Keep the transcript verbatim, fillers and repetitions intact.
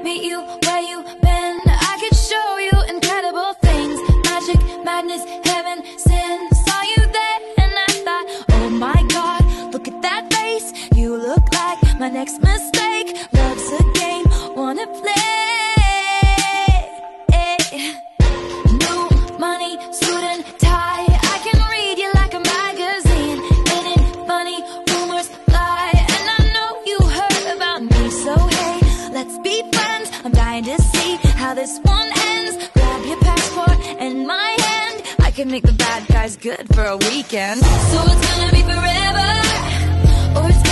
meet you where you been. I could show you incredible things. Magic, madness, heaven, sin. Saw you there and I thought, oh my God, look at that face. You look like my next mistake. Love's a game, wanna play. New money, suit and tie. I can read you like a magazine. It ain't funny, rumors lie. And I know you heard about me, so hey, let's be friends. I'm dying to see how this one ends. Grab your passport and my hand. I can make the bad guys good for a weekend. So it's gonna be forever, or it's